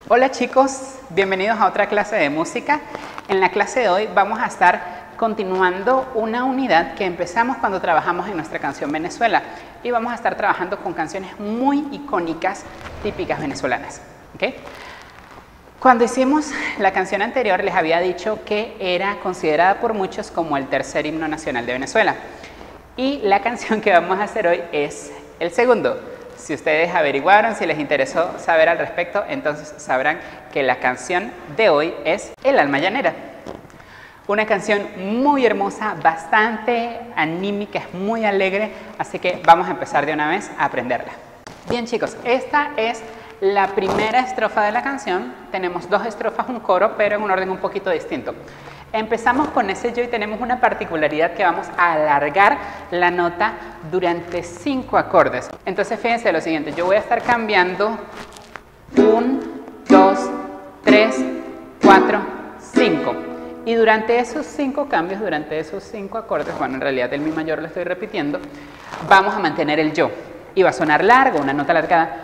Hola chicos, bienvenidos a otra clase de música. En la clase de hoy vamos a estar continuando una unidad que empezamos cuando trabajamos en nuestra canción Venezuela y vamos a estar trabajando con canciones muy icónicas, típicas venezolanas. ¿Okay? Cuando hicimos la canción anterior les había dicho que era considerada por muchos como el tercer himno nacional de Venezuela y la canción que vamos a hacer hoy es el segundo. Si ustedes averiguaron, si les interesó saber al respecto, entonces sabrán que la canción de hoy es El Alma Llanera. Una canción muy hermosa, bastante anímica, es muy alegre, así que vamos a empezar de una vez a aprenderla. Bien chicos, esta es la primera estrofa de la canción. Tenemos dos estrofas, un coro, pero en un orden un poquito distinto. Empezamos con ese yo y tenemos una particularidad que vamos a alargar la nota durante 5 acordes. Entonces fíjense lo siguiente, yo voy a estar cambiando 1, 2, 3, 4, 5. Y durante esos 5 cambios, durante esos 5 acordes, bueno, en realidad el mi mayor lo estoy repitiendo, vamos a mantener el yo. Y va a sonar largo, una nota alargada.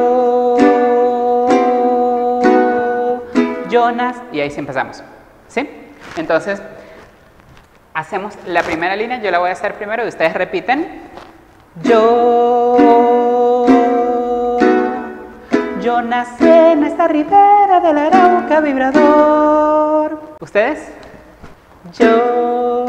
Jonas, y ahí sí empezamos. ¿Sí? Entonces, hacemos la primera línea, yo la voy a hacer primero y ustedes repiten. Yo nací en esta ribera del Arauca vibrador. ¿Ustedes? Yo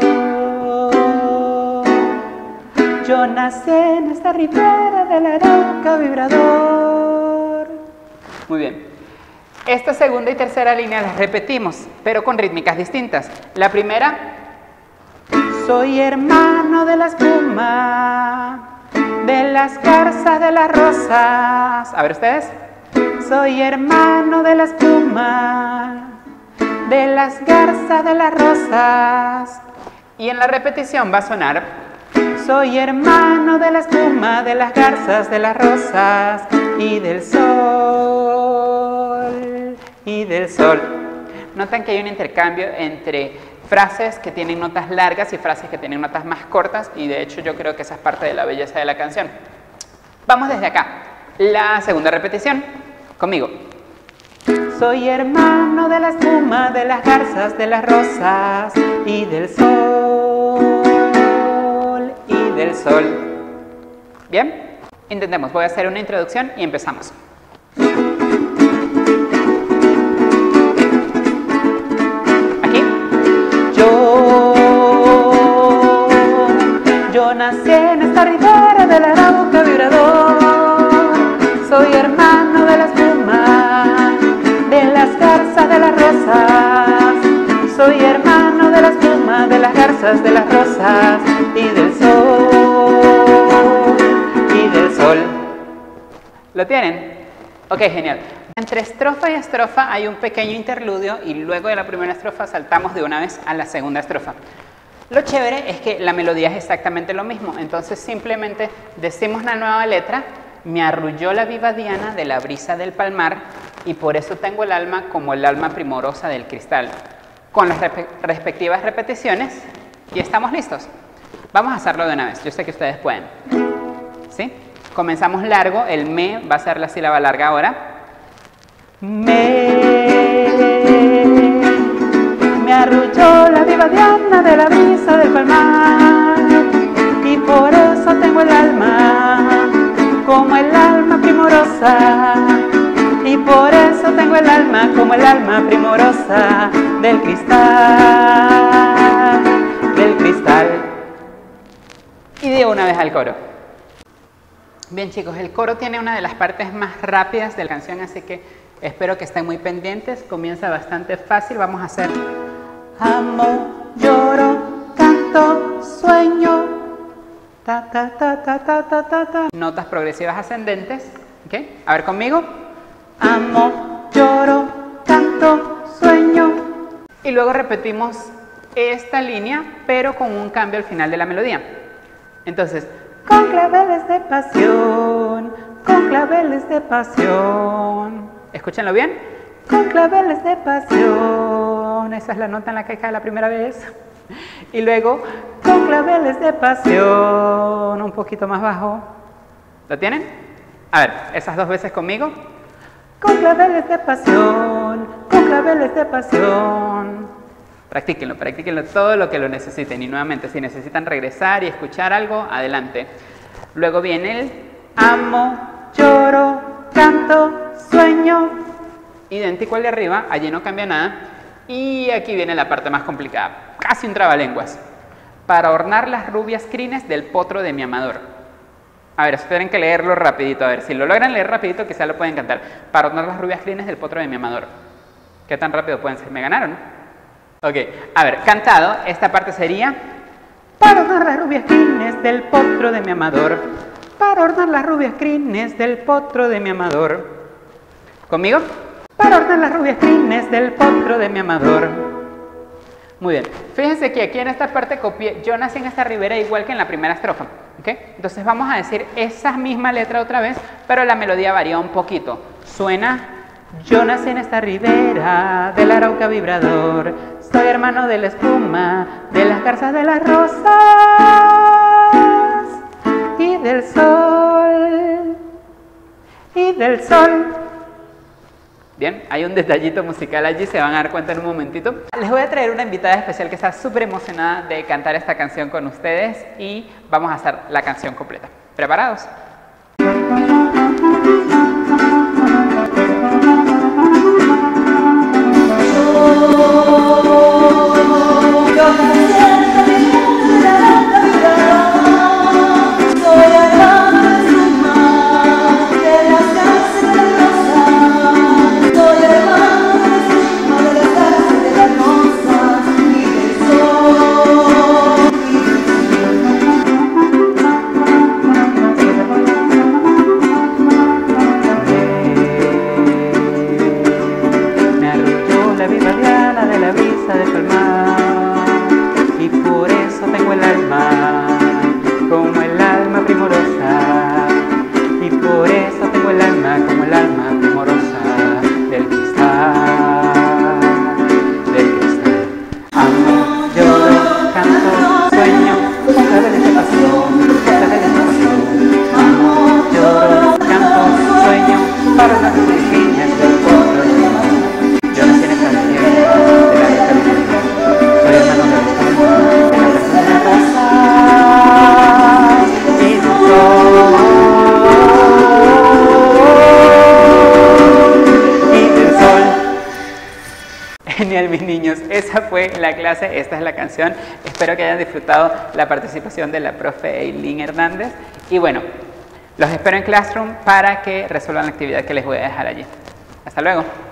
nací en esta ribera del Arauca vibrador. Muy bien. Esta segunda y tercera línea las repetimos, pero con rítmicas distintas. La primera, soy hermano de la espuma, de las garzas, de las rosas. A ver ustedes. Soy hermano de la espuma, de las garzas, de las rosas. Y en la repetición va a sonar, soy hermano de la espuma, de las garzas, de las rosas y del sol, y del sol. Notan que hay un intercambio entre frases que tienen notas largas y frases que tienen notas más cortas y de hecho yo creo que esa es parte de la belleza de la canción. Vamos desde acá. La segunda repetición, conmigo. Soy hermano de la espuma, de las garzas, de las rosas y del sol, y del sol. ¿Bien? Intentemos. Voy a hacer una introducción y empezamos. Aquí. Yo nací en esta ribera del Arauca vibrador. Soy hermano de la espuma, de las garzas, de las rosas. Soy hermano de la espuma, de las garzas, de las rosas y del sol, y del sol. ¿Lo tienen? Ok, genial. Entre estrofa y estrofa hay un pequeño interludio y luego de la primera estrofa saltamos de una vez a la segunda estrofa. Lo chévere es que la melodía es exactamente lo mismo, entonces simplemente decimos la nueva letra. Me arrulló la viva diana de la brisa del palmar y por eso tengo el alma como el alma primorosa del cristal. Con las respectivas repeticiones y estamos listos. Vamos a hacerlo de una vez, yo sé que ustedes pueden. ¿Sí? Comenzamos largo, el me va a ser la sílaba larga ahora. Me arrulló la viva diana de la brisa del palmar y por eso tengo el alma como el alma primorosa, y por eso tengo el alma como el alma primorosa del cristal, del cristal. Y de una vez al coro. Bien chicos, el coro tiene una de las partes más rápidas de la canción, así que espero que estén muy pendientes. Comienza bastante fácil, vamos a hacer amo, lloro, canto, sueño. Ta, ta, ta, ta, ta, ta, ta, ta. Notas progresivas ascendentes. ¿Okay? A ver conmigo. Amo, lloro, canto, sueño. Y luego repetimos esta línea, pero con un cambio al final de la melodía. Entonces, con claveles de pasión, con claveles de pasión. Escúchenlo bien. Con claveles de pasión. Esa es la nota en la que cae la primera vez. Y luego, con claveles de pasión, un poquito más bajo. ¿Lo tienen? A ver, esas dos veces conmigo. con claveles de pasión, con claveles de pasión. Practíquenlo, practíquenlo todo lo que lo necesiten. Y nuevamente, si necesitan regresar y escuchar algo, adelante. Luego viene el amo, lloro, canto, sueño. Idéntico al de arriba, allí no cambia nada. Y aquí viene la parte más complicada, casi un trabalenguas. Para ornar las rubias crines del potro de mi amador. A ver, esperen que leerlo rapidito, a ver, si lo logran leer rapidito quizá lo pueden cantar. Para ornar las rubias crines del potro de mi amador. ¿Qué tan rápido pueden ser? ¿Me ganaron? Ok, a ver, cantado, esta parte sería: para ornar las rubias crines del potro de mi amador. Para ornar las rubias crines del potro de mi amador. ¿Conmigo? Para ornar las rubias crines del potro de mi amador. Muy bien, fíjense que aquí en esta parte copié yo nací en esta ribera igual que en la primera estrofa, ¿ok? Entonces vamos a decir esa misma letra otra vez, pero la melodía varía un poquito. Suena: yo nací en esta ribera del Arauca vibrador, soy hermano de la espuma, de las garzas de las rosas y del sol, y del sol. Bien, hay un detallito musical allí, se van a dar cuenta en un momentito. Les voy a traer una invitada especial que está súper emocionada de cantar esta canción con ustedes y vamos a hacer la canción completa. ¿Preparados? Genial, mis niños, esa fue la clase, esta es la canción. Espero que hayan disfrutado la participación de la profe Eileen Hernández. Y bueno, los espero en Classroom para que resuelvan la actividad que les voy a dejar allí. Hasta luego.